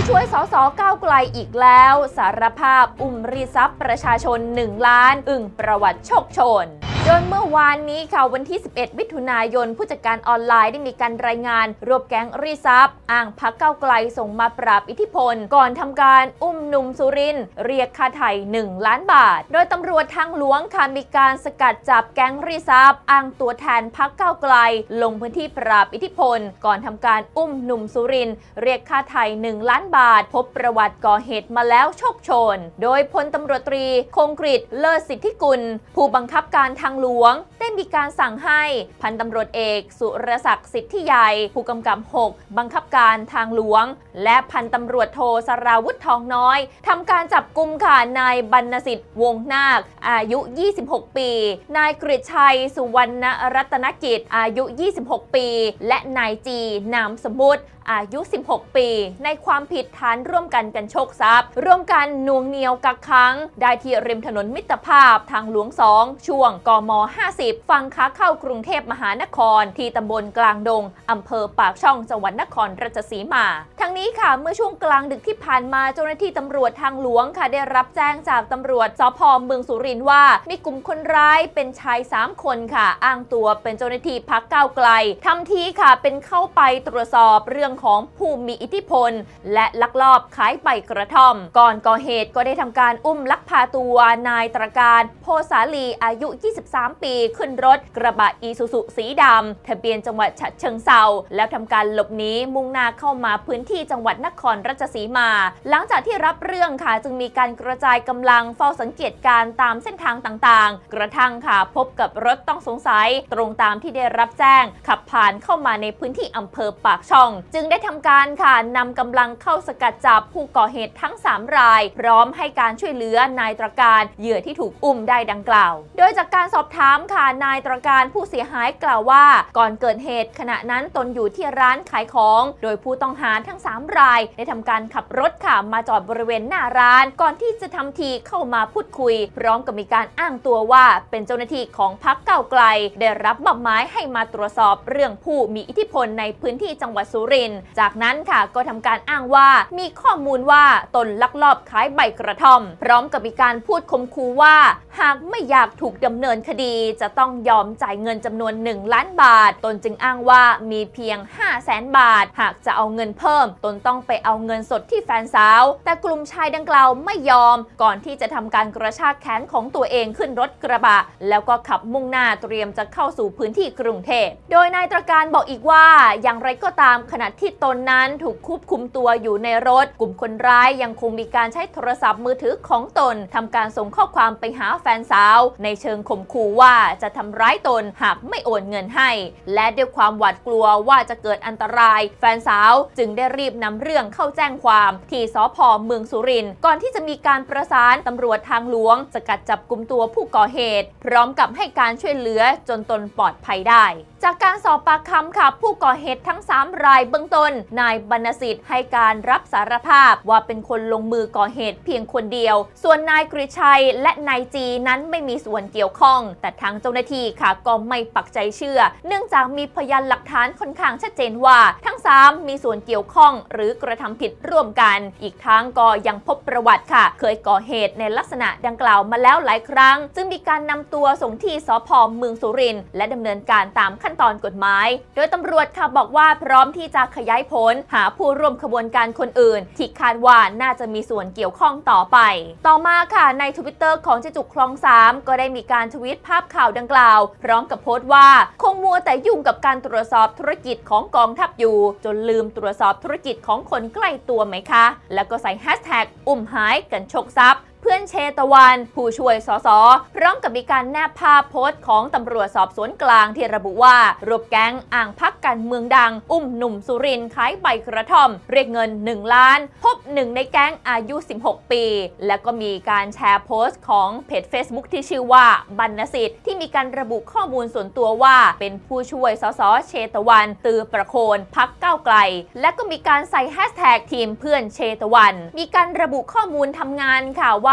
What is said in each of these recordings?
ช่วยสสก้าวไกลอีกแล้วสารภาพอุ้มรีดทรัพย์ประชาชน1 ล้านอึ่งประวัติโชคโชนโดยเมื่อวานนี้ค่ะวันที่11มิถุนายนผู้จัดการออนไลน์ได้มีการรายงานรวบแก๊งรีดทรัพย์อ้างพรรคก้าวไกลส่งมาปราบอิทธิพลก่อนทำการอุ้มหนุ่มสุรินทร์เรียกค่าไถ่1 ล้านบาทโดยตำรวจทางหลวงค่ะมีการสกัดจับแก๊งรีดทรัพย์อ้างตัวแทนพรรคก้าวไกลลงพื้นที่ปราบอิทธิพลก่อนทำการอุ้มหนุ่มสุรินทร์เรียกค่าไถ่1 ล้านบาทพบประวัติก่อเหตุมาแล้วโชคโชนโดยพลตำรวจตรีคงกฤษเลิศสิทธิกุลผู้บังคับการทางหลวงได้มีการสั่งให้พันตำรวจเอกสุรศักดิ์สิทธิใหญ่ผู้กำกับ6บังคับการทางหลวงและพันตำรวจโทสราวุฒิทองน้อยทำการจับกุมค่ะนายบรรณสิทธิ์วงนาคอายุ26 ปีนายกฤษชัยสุวรรณรัตนกิจอายุ26 ปีและนายจีนามสมมุติอายุ16 ปีในความผิดฐานร่วมกันโชคทรัพย์ร่วมกันน่วงเหนี่ยวกักขังได้ที่ริมถนนมิตรภาพทางหลวง2ช่วงกม50ฝั่งขาเข้ากรุงเทพมหานครที่ตำบลกลางดงอำเภอปากช่องจังหวัดนครราชสีมาทั้งนี้ค่ะเมื่อช่วงกลางดึกที่ผ่านมาเจ้าหน้าที่ตำรวจทางหลวงค่ะได้รับแจ้งจากตำรวจสภ.เมืองสุรินทร์ว่ามีกลุ่มคนร้ายเป็นชาย3 คนค่ะอ้างตัวเป็นเจ้าหน้าที่พรรคก้าวไกลทำทีค่ะเป็นเข้าไปตรวจสอบเรื่องของผู้มีอิทธิพลและลักลอบขายใบกระท่อมก่อนก่อเหตุก็ได้ทำการอุ้มลักพาตัวนายตระการโพสาลีอายุ23 ปีขึ้นรถกระบะอีซูซุสีดำทะเบียนจังหวัดฉะเชิงเทราแล้วทำการหลบหนีมุ่งหน้าเข้ามาพื้นที่จังหวัดนครราชสีมาหลังจากที่รับเรื่องค่ะจึงมีการกระจายกำลังเฝ้าสังเกตการตามเส้นทางต่างๆกระทั่งค่ะพบกับรถต้องสงสัยตรงตามที่ได้รับแจ้งขับผ่านเข้ามาในพื้นที่อำเภอปากช่องจึงได้ทำการค่ะนำกำลังเข้าสกัดจับผู้ก่อเหตุทั้ง3 รายพร้อมให้การช่วยเหลือนายตระการเหยื่อที่ถูกอุ้มได้ดังกล่าวโดยจากการสอบถามค่ะนายตระการผู้เสียหายกล่าวว่าก่อนเกิดเหตุขณะนั้นตนอยู่ที่ร้านขายของโดยผู้ต้องหาทั้ง3 รายได้ทำการขับรถค่ะมาจอดบริเวณหน้าร้านก่อนที่จะทำทีเข้ามาพูดคุยพร้อมกับมีการอ้างตัวว่าเป็นเจ้าหน้าที่ของพรรคก้าวไกลได้รับมอบหมายให้มาตรวจสอบเรื่องผู้มีอิทธิพลในพื้นที่จังหวัดสุรินทร์จากนั้นค่ะก็ทำการอ้างว่ามีข้อมูลว่าตนลักลอบขายใบกระท่อมพร้อมกับมีการพูดข่มขู่ว่าหากไม่อยากถูกดำเนินคดีจะต้องยอมจ่ายเงินจำนวน1 ล้านบาทตนจึงอ้างว่ามีเพียง500,000 บาทหากจะเอาเงินเพิ่มตนต้องไปเอาเงินสดที่แฟนสาวแต่กลุ่มชายดังกล่าวไม่ยอมก่อนที่จะทำการกระชากแขนของตัวเองขึ้นรถกระบะแล้วก็ขับมุ่งหน้าเตรียมจะเข้าสู่พื้นที่กรุงเทพโดยนายตระการบอกอีกว่าอย่างไรก็ตามขณะที่ตนนั้นถูกควบคุมตัวอยู่ในรถกลุ่มคนร้ายยังคงมีการใช้โทรศัพท์มือถือของตนทำการส่งข้อความไปหาแฟนสาวในเชิงข่มขู่ว่าจะทำร้ายตนหากไม่โอนเงินให้และด้วยความหวาดกลัวว่าจะเกิดอันตรายแฟนสาวจึงได้รีบนำเรื่องเข้าแจ้งความที่สภ.เมืองสุรินทร์ก่อนที่จะมีการประสานตำรวจทางหลวงสกัดจับกุมตัวผู้ก่อเหตุพร้อมกับให้การช่วยเหลือจนตนปลอดภัยได้จากการสอบปากคำค่ะผู้ก่อเหตุทั้ง3 รายเบื้องต้นนายบรรณสิทธิ์ให้การรับสารภาพว่าเป็นคนลงมือก่อเหตุเพียงคนเดียวส่วนนายกฤษชัยและนายจีนั้นไม่มีส่วนเกี่ยวข้องแต่ทางเจ้าหน้าที่ค่ะก็ไม่ปักใจเชื่อเนื่องจากมีพยานหลักฐานค่อนข้างชัดเจนว่าทั้ง3มีส่วนเกี่ยวข้องหรือกระทำผิดร่วมกันอีกทั้งก็ยังพบประวัติค่ะเคยก่อเหตุในลักษณะดังกล่าวมาแล้วหลายครั้งจึงมีการนำตัวส่งที่สภ.เมืองสุรินทร์และดำเนินการตามขั้นตอนกฎหมายโดยตำรวจค่ะบอกว่าพร้อมที่จะขยายผลหาผู้ร่วมขบวนการคนอื่นที่คาดว่าน่าจะมีส่วนเกี่ยวข้องต่อไปต่อมาค่ะใน Twitter ของเจ๊จุกคลอง3ก็ได้มีการทวีตภาพข่าวดังกล่าวพร้อมกับโพสต์ว่าคงมัวแต่ยุ่งกับการตรวจสอบธุรกิจของกองทัพอยู่จนลืมตรวจสอบธุรกิจของคนใกล้ตัวไหมคะแล้วก็ใส่แฮชแท็กอุ้มหายกันโชคทรัพย์เพื่อนเชตวันผู้ช่วยสสพร้อมกับมีการแนบภาพโพสต์ของตำรวจสอบสวนกลางที่ระบุว่ารวบแก๊งอ้างพรรคการเมืองดังอุ้มหนุ่มสุรินทร์ขายใบกระท่อมเรียกเงิน1 ล้านพบ1ในแก๊งอายุ16 ปีแล้วก็มีการแชร์โพสต์ของเพจ Facebook ที่ชื่อว่าบรรณสิทธิ์ที่มีการระบุข้อมูลส่วนตัวว่าเป็นผู้ช่วยสสเชตวันตือประโคนพรรคก้าวไกลและก็มีการใส่แฮชแท็กทีมเพื่อนเชตวันมีการระบุข้อมูลทำงานค่ะว่า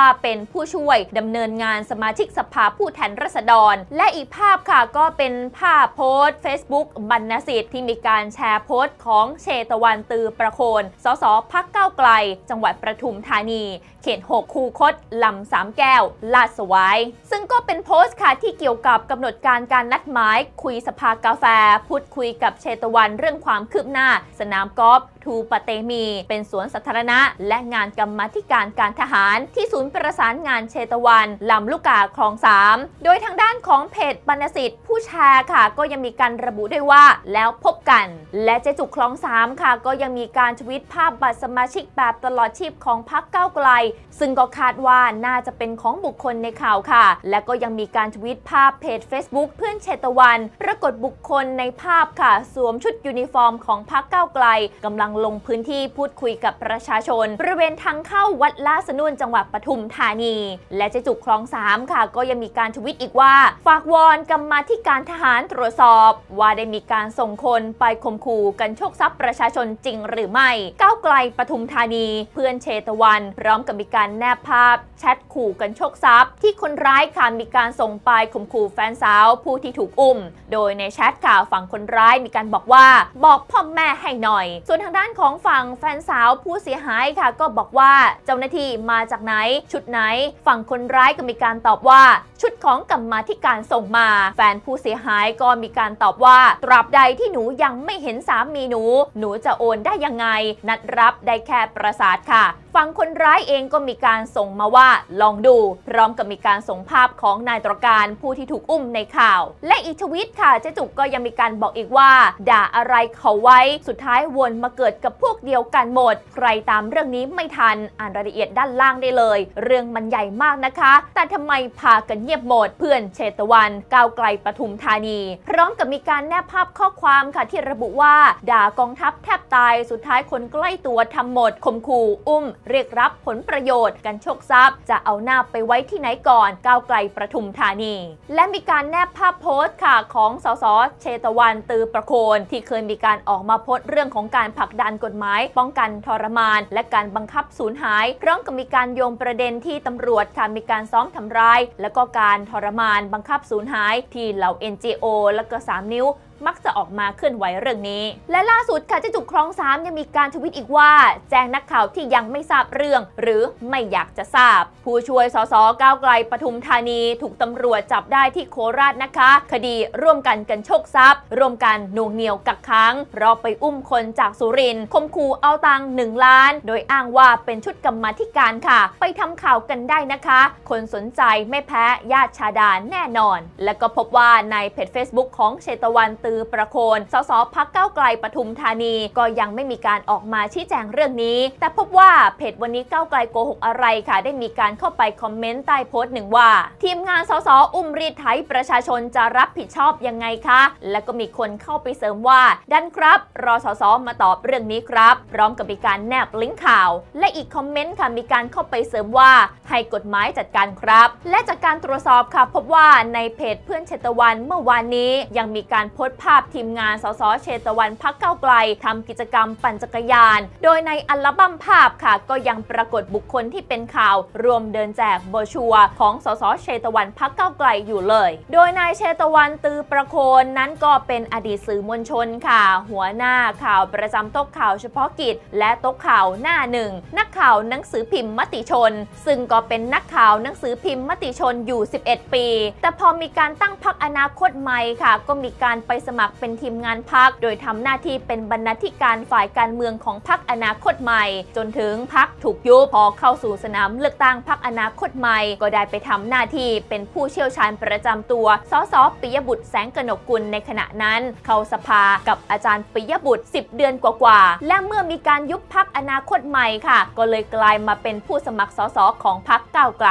ว่าเป็นผู้ช่วยดำเนินงานสมาชิกสภาผู้แทนราษฎรและอีกภาพค่ะก็เป็นภาพโพสต์ Facebook บรรณสิทธิ์ที่มีการแชร์โพสต์ของเชตวันตือประโคนสสพรรคก้าวไกลจังหวัดปทุมธานีเขต 6 คูคตลำสามแก้วลาดสวายซึ่งก็เป็นโพสต์ค่ะที่เกี่ยวกับกำหนดการนัดหมายคุยสภากาแฟพูดคุยกับเชตวันเรื่องความคืบหน้าสนามกอล์ฟทูปะเตมีเป็นสวนสาธารณะและงานกรรมาธิการการทหารที่ศูนย์ประสานงานเชตวันลำลูกกาคลอง 3โดยทางด้านของเพจบรรณสิทธิ์ผู้แชร์ค่ะก็ยังมีการระบุด้วยว่าแล้วพบกันและเจจุกคลอง 3ค่ะก็ยังมีการทวิตภาพบัตรสมาชิกแบบตลอดชีพของพรรคก้าวไกลซึ่งก็คาดว่าน่าจะเป็นของบุคคลในข่าวค่ะและก็ยังมีการทวิตภาพเพจ Facebook เพื่อนเชตวันปรากฏบุคคลในภาพค่ะสวมชุดยูนิฟอร์มของพรรคก้าวไกลกำลังลงพื้นที่พูดคุยกับประชาชนบริเวณทางเข้าวัดลาดสนุ่นจังหวัดปทุมธานีและเจจุกคลอง 3ค่ะก็ยังมีการทวิตอีกว่าฝากวอนกรรมาธิการทหารตรวจสอบว่าได้มีการส่งคนไปข่มขู่กันโชคทรัพย์ประชาชนจริงหรือไม่ก้าวไกลปทุมธานีเพื่อนเชตวันพร้อมกับมีการแนบภาพแชทขู่กันโชคทรัพย์ที่คนร้ายค่ะมีการส่งไปข่มขู่แฟนสาวผู้ที่ถูกอุ้มโดยในแชทค่ะฝั่งคนร้ายมีการบอกว่าบอกพ่อแม่ให้หน่อยส่วนทางด้านของฝั่งแฟนสาวผู้เสียหายค่ะก็บอกว่าเจ้าหน้าที่มาจากไหนชุดไหนฝั่งคนร้ายก็มีการตอบว่าชุดของกรรมาธิการส่งมาแฟนผู้เสียหายก็มีการตอบว่าตราบใดที่หนูยังไม่เห็นสามีหนูจะโอนได้ยังไงนัดรับได้แค่ประสาทค่ะฝั่งคนร้ายเองก็มีการส่งมาว่าลองดูพร้อมกับมีการส่งภาพของนายตรการผู้ที่ถูกอุ้มในข่าวและอีกทวิตค่ะเจ๊จุกก็ยังมีการบอกอีกว่าด่าอะไรเขาไว้สุดท้ายวนมาเกิดกับพวกเดียวกันหมดใครตามเรื่องนี้ไม่ทันอ่านรายละเอียดด้านล่างได้เลยเรื่องมันใหญ่มากนะคะแต่ทำไมพากันเงียบหมดเพื่อนเชตวันก้าวไกลปทุมธานีพร้อมกับมีการแนบภาพข้อความค่ะที่ระบุว่าด่ากองทัพแทบตายสุดท้ายคนใกล้ตัวทำหมดข่มขู่อุ้มเรียกรับผลประโยชน์กันโชคทรัพย์จะเอาหน้าไปไว้ที่ไหนก่อนก้าวไกลปทุมธานีและมีการแนบภาพโพสต์ค่ะของสสเชตวันตือประโคนที่เคยมีการออกมาโพสต์เรื่องของการผลักดันกฎหมายป้องกันทรมานและการบังคับสูญหายพร้อมกับมีการโยงประเด็นที่ตำรวจค่ะมีการซ้อมทำร้ายและก็การทรมานบังคับสูญหายที่เหล่า NGO และก็3 นิ้วมักจะออกมาเคลื่อนไหวเรื่องนี้และล่าสุดค่ะเจ๊จุกคลอง 3ยังมีการทวิตอีกว่าแจ้งนักข่าวที่ยังไม่ทราบเรื่องหรือไม่อยากจะทราบผู้ช่วยสสก้าวไกลปทุมธานีถูกตำรวจจับได้ที่โคราชนะคะคดีร่วมกันโชคทรัพย์ร่วมกันหน่วงเหนี่ยวกักขังเพราะไปอุ้มคนจากสุรินทร์ข่มขู่เอาตังค์1 ล้านโดยอ้างว่าเป็นชุดกรรมาธิการค่ะไปทำข่าวกันได้นะคะคนสนใจไม่แพ้ญาติชาดาแน่นอนและก็พบว่าในเพจ Facebook ของเชตวันตือประโคนสสพรรคก้าวไกลปทุมธานีก็ยังไม่มีการออกมาชี้แจงเรื่องนี้แต่พบว่าเพจวันนี้ก้าวไกลโกหกอะไรค่ะได้มีการเข้าไปคอมเมนต์ใต้โพสต์หนึ่งว่าทีมงานสสอุ้มรีดไถประชาชนจะรับผิดชอบยังไงคะแล้วก็มีคนเข้าไปเสริมว่าดันครับรอสสมาตอบเรื่องนี้ครับพร้อมกับมีการแนบลิงก์ข่าวและอีกคอมเมนต์ค่ะมีการเข้าไปเสริมว่าให้กฎหมายจัดการครับและจากการตรวจสอบค่ะพบว่าในเพจเพื่อนเชตวันเมื่อวานนี้ยังมีการโพสต์ภาพทีมงานสสเชตวันพรรคก้าวไกลทำกิจกรรมปั่นจักรยานโดยในอัลบั้มภาพค่ะก็ยังปรากฏบุคคลที่เป็นข่าวรวมเดินแจกโบรชัวร์ของสสเชตวันพรรคก้าวไกลอยู่เลยโดยนายเชตวันตือประโคนนั้นก็เป็นอดีตสื่อมวลชนค่ะหัวหน้าข่าวประจำโต๊ะข่าวเฉพาะกิจและโต๊ะข่าวหน้าหนึ่งนักข่าวหนังสือพิมพ์มติชนซึ่งก็เป็นนักข่าวหนังสือพิมพ์มติชนอยู่11 ปีแต่พอมีการตั้งพรรคอนาคตใหม่ค่ะก็มีการไปสมัครเป็นทีมงานพรรคโดยทำหน้าที่เป็นบรรณาธิการฝ่ายการเมืองของพรรคอนาคตใหม่จนถึงพรรคถูกยุบพอเข้าสู่สนามเลือกตั้งพรรคอนาคตใหม่ก็ได้ไปทำหน้าที่เป็นผู้เชี่ยวชาญประจำตัวสสปิยบุตรแสงกนกกุลในขณะนั้นเข้าสภากับอาจารย์ปิยบุตร10 เดือนกว่าและเมื่อมีการยุบพรรคอนาคตใหม่ค่ะก็เลยกลายมาเป็นผู้สมัครสสของพรรคก้าวไกล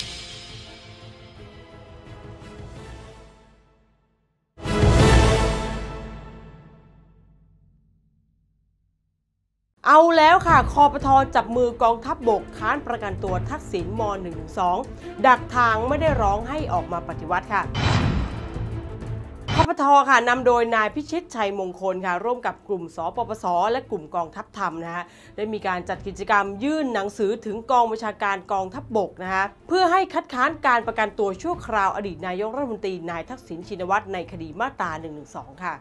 เอาแล้วค่ะคปท.จับมือกองทัพบกค้านประกันตัวทักษิณม.112 ดักทางไม่ได้ร้องให้ออกมาปฏิวัติค่ะคปท.ค่ะนำโดยนายพิชิตชัยมงคลค่ะร่วมกับกลุ่มสปปส.และกลุ่มกองทัพธรรมนะคะได้มีการจัดกิจกรรมยื่นหนังสือถึงกองบัญชาการกองทัพบกนะคะเพื่อให้คัดค้านการประกันตัวชั่วคราวอดีตนายกรัฐมนตรีนายทักษิณชินวัตรในคดีมาตรา 112 ค่ะ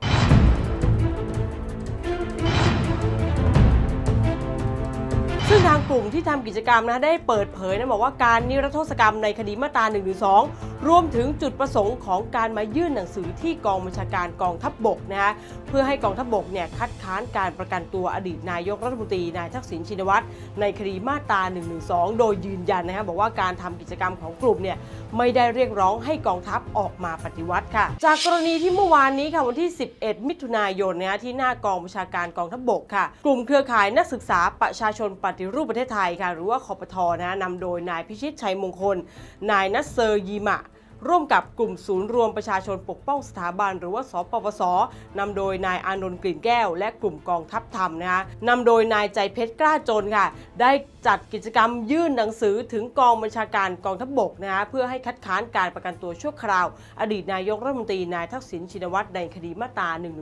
ซึ่งทางกลุ่มที่ทำกิจกรรมได้เปิดเผยบอกว่าการนิรโทษกรรมในคดีมาตรา 112 รวมถึงจุดประสงค์ของการมายื่นหนังสือที่กองบัญชาการกองทัพบกเพื่อให้กองทัพบกคัดค้านการประกันตัวอดีตนายกรัฐมนตรีนายทักษิณชินวัตรในคดีมาตรา 112 โดยยืนยันบอกว่าการทำกิจกรรมของกลุ่มไม่ได้เรียกร้องให้กองทัพออกมาปฏิวัติค่ะจากกรณีที่เมื่อวานนี้ค่ะวันที่ 11 มิถุนายนที่หน้ากองบัญชาการกองทัพบกค่ะกลุ่มเครือข่ายนักศึกษาประชาชนปฏิรูปประเทศไทยค่ะหรือว่าคปท.นำโดยนายพิชิตชัยมงคลนายนัสเซอร์ยีมะร่วมกับกลุ่มศูนย์รวมประชาชนปกป้องสถาบันหรือว่าสปปส.นำโดยนายอานนท์กลิ่นแก้วและกลุ่มกองทัพธรรมนำโดยนายใจเพชรกล้าจนค่ะได้จัดกิจกรรมยื่นหนังสือถึงกองบัญชาการกองทัพบกเพื่อให้คัดค้านการประกันตัวชั่วคราวอดีตนายกรัฐมนตรีนายทักษิณชินวัตรในคดีมาตรา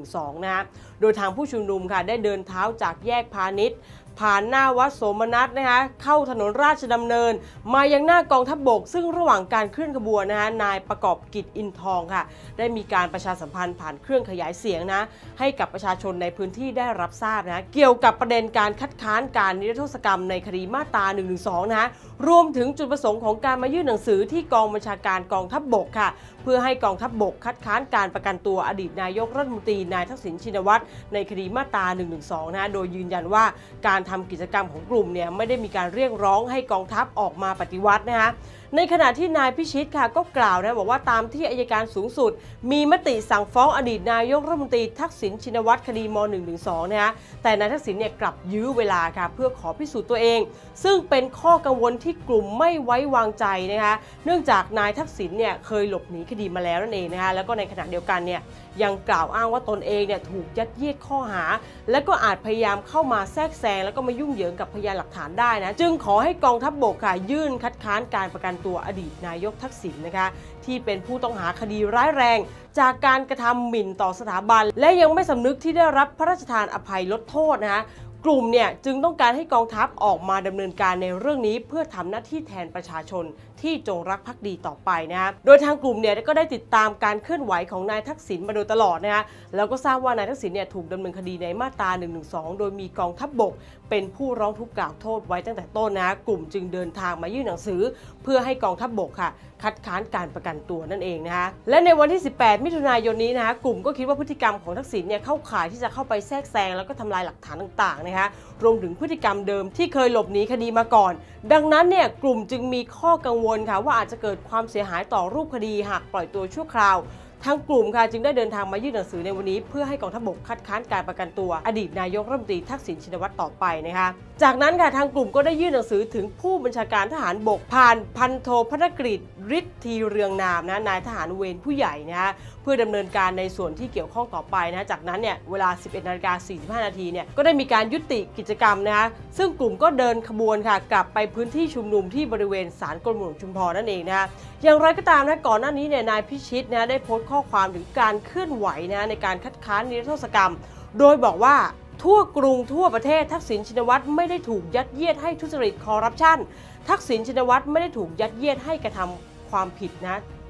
112 โดยทางผู้ชุมนุมค่ะได้เดินเท้าจากแยกพาณิชย์ผ่านหน้าวัดโสมนัสเข้าถนนราชดำเนินมายังหน้ากองทัพบกซึ่งระหว่างการเคลื่อนขบวนนายประกอบกิจอินทองค่ะได้มีการประชาสัมพันธ์ผ่านเครื่องขยายเสียงให้กับประชาชนในพื้นที่ได้รับทราบเกี่ยวกับประเด็นการคัดค้านการนิรโทษกรรมในคดีมาตรา 112 รวมถึงจุดประสงค์ของการมายื่นหนังสือที่กองบัญชาการกองทัพบกค่ะเพื่อให้กองทัพบกคัดค้านการประกันตัวอดีตนายกรัฐมนตรีนายทักษิณชินวัตรในคดีมาตรา 112 โดยยืนยันว่าการทำกิจกรรมของกลุ่มไม่ได้มีการเรียกร้องให้กองทัพออกมาปฏิวัติในขณะที่นายพิชิตค่ะก็กล่าวบอกว่าตามที่อัยการสูงสุดมีมติสั่งฟ้องอดีตนายกรัฐมนตรีทักษิณชินวัตรคดีม.112 แต่นายทักษิณกลับยื้อเวลาค่ะเพื่อขอพิสูจน์ตัวเองซึ่งเป็นข้อกังวลที่กลุ่มไม่ไว้วางใจเนื่องจากนายทักษิณเคยหลบหนีคดีมาแล้วนั่นเองแล้วก็ในขณะเดียวกันยังกล่าวอ้างว่าตนเองถูกยัดเยียดข้อหาและก็อาจพยายามเข้ามาแทรกแซงแล้วก็มายุ่งเหยิงกับพยานหลักฐานได้จึงขอให้กองทัพบกค่ะยื่นคัดค้านการประกันตัวอดีตนายกทักษิณที่เป็นผู้ต้องหาคดีร้ายแรงจากการกระทำหมิ่นต่อสถาบันและยังไม่สำนึกที่ได้รับพระราชทานอภัยลดโทษกลุ่มจึงต้องการให้กองทัพออกมาดำเนินการในเรื่องนี้เพื่อทำหน้าที่แทนประชาชนที่จงรักภักดีต่อไปโดยทางกลุ่มก็ได้ติดตามการเคลื่อนไหวของนายทักษิณมาโดยตลอดแล้วก็ทราบว่านายทักษิณถูกดำเนินคดีในมาตรา 112 โดยมีกองทัพบกเป็นผู้ร้องทุกข์กล่าวโทษไว้ตั้งแต่ต้นกลุ่มจึงเดินทางมายื่นหนังสือเพื่อให้กองทัพบกค่ะคัดค้านการประกันตัวนั่นเองและในวันที่ 18 มิถุนายนนี้กลุ่มก็คิดว่าพฤติกรรมของทักษิณเข้าข่ายที่จะเข้าไปแทรกแซงแล้วก็ทำลายหลักฐานต่างๆรวมถึงพฤติกรรมเดิมที่เคยหลบหนีคดีมาก่อนดังนั้นกลุ่มจึงมีข้อกังวลค่ะว่าอาจจะเกิดความเสียหายต่อรูปคดีหากปล่อยตัวชั่วคราวทางกลุ่มค่ะจึงได้เดินทางมายื่นหนังสือในวันนี้เพื่อให้กองทัพบกคัดค้านการประกันตัวอดีตนายกรัฐมนตรีทักษิณชินวัตรต่อไปจากนั้นค่ะทางกลุ่มก็ได้ยื่นหนังสือถึงผู้บัญชาการทหารบกผ่านพันโทพนกฤษฤทธีเรืองนามนายทหารเวรผู้ใหญ่เพื่อดำเนินการในส่วนที่เกี่ยวข้องต่อไปจากนั้นเวลา 11:45 นาทีก็ได้มีการยุติกิจกรรมซึ่งกลุ่มก็เดินขบวนค่ะกลับไปพื้นที่ชุมนุมที่บริเวณศาลกรมหลวงชุมพรนั่นเองอย่างไรก็ตามก่อนหน้านี้นายพิชิตได้โพสต์ข้อความถึงการเคลื่อนไหวในการคัดค้านนิรโทษกรรมโดยบอกว่าทั่วกรุงทั่วประเทศทักษิณชินวัตรไม่ได้ถูกยัดเยียดให้ทุจริตคอร์รัปชันทักษิณชินวัตรไม่ได้ถูกยัดเยียดให้กระทำความผิดม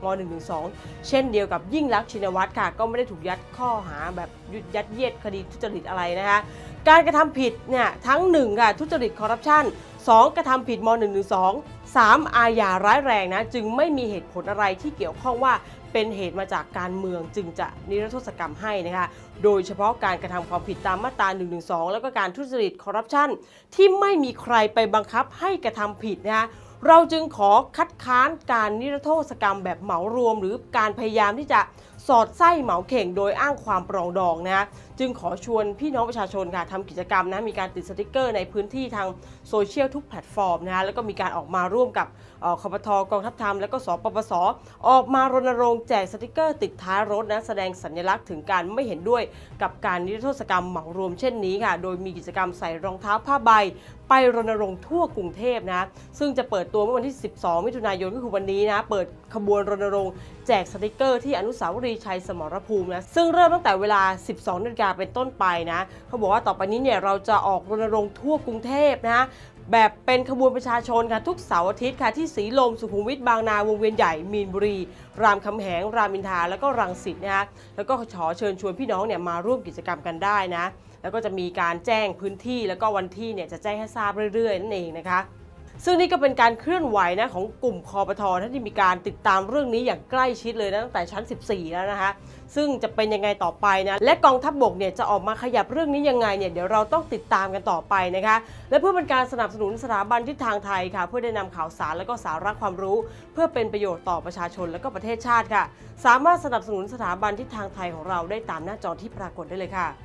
.112 เช่นเดียวกับยิ่งลักษณ์ชินวัตรค่ะก็ไม่ได้ถูกยัดข้อหาแบบยัดเยียดคดีทุจริตอะไรการกระทำผิดทั้ง1ค่ะทุจริตคอร์รัปชัน2กระทำผิดม.112 3อาญาร้ายแรงจึงไม่มีเหตุผลอะไรที่เกี่ยวข้องว่าเป็นเหตุมาจากการเมืองจึงจะนิรโทษกรรมให้โดยเฉพาะการกระทำความผิดตามมาตรา 112 แล้วก็การทุจริตคอร์รัปชันที่ไม่มีใครไปบังคับให้กระทำผิดเราจึงขอคัดค้านการนิรโทษกรรมแบบเหมารวมหรือการพยายามที่จะสอดไส้เหมาเข่งโดยอ้างความปรองดองจึงขอชวนพี่น้องประชาชนค่ะทำกิจกรรมมีการติดสติกเกอร์ในพื้นที่ทางโซเชียลทุกแพลตฟอร์มแล้วก็มีการออกมาร่วมกับคปท.กองทัพธรรมและก็สปปส.ออกมารณรงค์แจกสติกเกอร์ติดท้ายรถแสดงสัญลักษณ์ถึงการไม่เห็นด้วยกับการนิรโทษกรรมเหมารวมเช่นนี้ค่ะโดยมีกิจกรรมใส่รองเท้าผ้าใบไปรณรงค์ทั่วกรุงเทพซึ่งจะเปิดตัวเมื่อวันที่ 12 มิถุนายนก็คือวันนี้เปิดขบวนรณรงค์แจกสติกเกอร์ที่อนุสาวรีย์ชัยสมรภูมินะซึ่งเริ่มตั้งแต่เวลา 12 นาฬิกาเป็นต้นไปนะเขาบอกว่าต่อไปนี้เนี่ยเราจะออกรณรงค์ทั่วกรุงเทพนะแบบเป็นขบวนประชาชนค่ะทุกเสาร์อาทิตย์ค่ะที่สีลมสุขุมวิทบางนาวงเวียนใหญ่มีนบุรีรามคำแหงรามอินทราแล้วก็รังสิตนะคะแล้วก็ขอเชิญชวนพี่น้องเนี่ยมาร่วมกิจกรรมกันได้นะแล้วก็จะมีการแจ้งพื้นที่แล้วก็วันที่เนี่ยจะแจ้งให้ทราบเรื่อยๆนั่นเองนะคะซึ่งนี่ก็เป็นการเคลื่อนไหวนะของกลุ่มคปท.ที่มีการติดตามเรื่องนี้อย่างใกล้ชิดเลยนะตั้งแต่ชั้น 14 แล้วนะคะซึ่งจะเป็นยังไงต่อไปนะและกองทัพบกเนี่ยจะออกมาขยับเรื่องนี้ยังไงเนี่ยเดี๋ยวเราต้องติดตามกันต่อไปนะคะและเพื่อเป็นการสนับสนุนสถาบันทิศทางไทยค่ะเพื่อได้นำข่าวสารและก็สาระความรู้เพื่อเป็นประโยชน์ต่อประชาชนและก็ประเทศชาติค่ะสามารถสนับสนุนสถาบันทิศทางไทยของเราได้ตามหน้าจอที่ปรากฏได้เลยค่ะ